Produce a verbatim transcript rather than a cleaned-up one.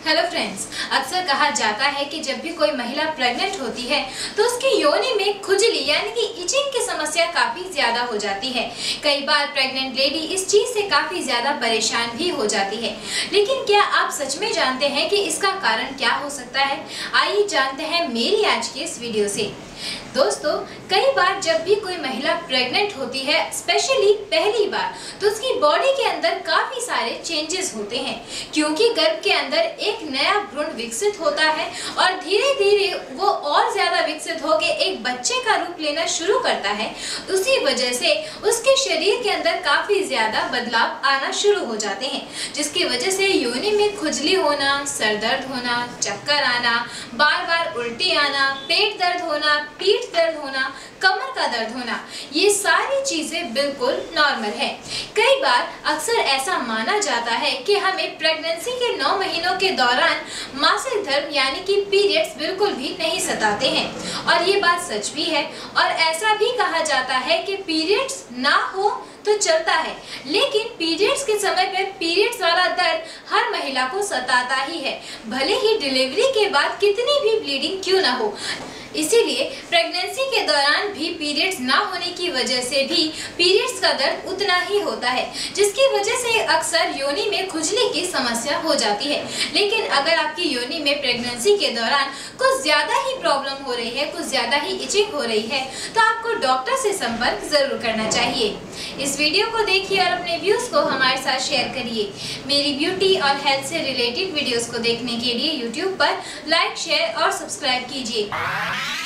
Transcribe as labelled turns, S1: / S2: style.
S1: Hello friends, अक्सर कहा जाता है कि जब भी कोई महिला प्रेग्नेंट होती है तो उसकी योनि में खुजली यानी कि इचिंग की समस्या काफी ज्यादा हो जाती है। कई बार प्रेग्नेंट लेडी इस चीज से काफी ज्यादा परेशान भी हो जाती है। लेकिन क्या आप सच में जानते हैं कि इसका कारण क्या हो सकता है? आइए जानते हैं मेरी आज की इस वीडियो से। दोस्तों, कई बार जब भी कोई महिला प्रेग्नेंट होती है, स्पेशली पहली बार, तो उसकी बॉडी के अंदर काफी सारे चेंजेस होते हैं, क्योंकि गर्भ के अंदर एक नया भ्रूण विकसित होता है और धीरे धीरे वो और ज्यादा विकसित होकर एक बच्चे का रूप लेना शुरू करता है। उसी वजह से उसके शरीर के अंदर काफी ज्यादा बदलाव आना शुरू हो जाते हैं, जिसकी वजह से योनि में खुजली होना, सर दर्द होना, चक्कर आना, बार बार उल्टी आना, पेट दर्द होना, पीठ दर्द होना, कमर का दर्द होना, ये सारी चीजें बिल्कुल नॉर्मल है। कई बार अक्सर ऐसा माना जाता है कि हमें प्रेगनेंसी के नौ महीनों के दौरान मासिक धर्म यानी कि पीरियड्स बिल्कुल भी नहीं सताते हैं, और ये बात सच भी है। और ऐसा भी कहा जाता है कि पीरियड्स ना हो तो चलता है, लेकिन पीरियड्स के समय पे पीरियड्स वाला दर्द हर महिला को सताता ही है, भले ही डिलीवरी के बाद कितनी भी ब्लीडिंग क्यों ना हो। इसीलिए प्रेगनेंसी के दौरान भी पीरियड्स ना होने की वजह से भी पीरियड्स का दर्द उतना ही होता है, जिसकी वजह से अक्सर योनि में खुजली की समस्या हो जाती है। लेकिन अगर आपकी योनि में प्रेगनेंसी के दौरान कुछ ज्यादा ही प्रॉब्लम हो रही है, कुछ ज्यादा ही इचिंग हो रही है, तो आपको डॉक्टर से संपर्क जरूर करना चाहिए। इस वीडियो को देखिए और अपने व्यूज को हमारे साथ शेयर करिए। मेरी ब्यूटी और हेल्थ से रिलेटेड वीडियोस को देखने के लिए यूट्यूब पर लाइक, शेयर और सब्सक्राइब कीजिए।